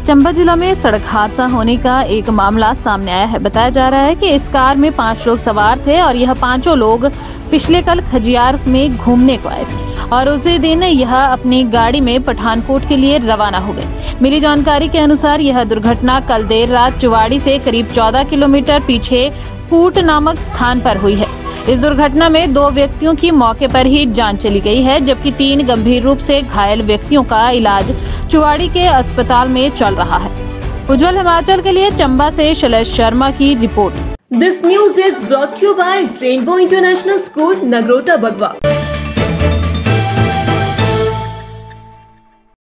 चंबा जिला में सड़क हादसा होने का एक मामला सामने आया है। बताया जा रहा है कि इस कार में 5 लोग सवार थे और यह पांचों लोग पिछले कल खजियार में घूमने को आए थे और उसी दिन यह अपनी गाड़ी में पठानकोट के लिए रवाना हो गए। मिली जानकारी के अनुसार यह दुर्घटना कल देर रात चुवाड़ी से करीब 14 किलोमीटर पीछे कूट नामक स्थान पर हुई है। इस दुर्घटना में 2 व्यक्तियों की मौके पर ही जान चली गई है, जबकि 3 गंभीर रूप से घायल व्यक्तियों का इलाज चुवाड़ी के अस्पताल में चल रहा है। उज्जवल हिमाचल के लिए चंबा से शैलेश शर्मा की report. This news is brought to you by Rainbow International School, Nagrota, Bagwa.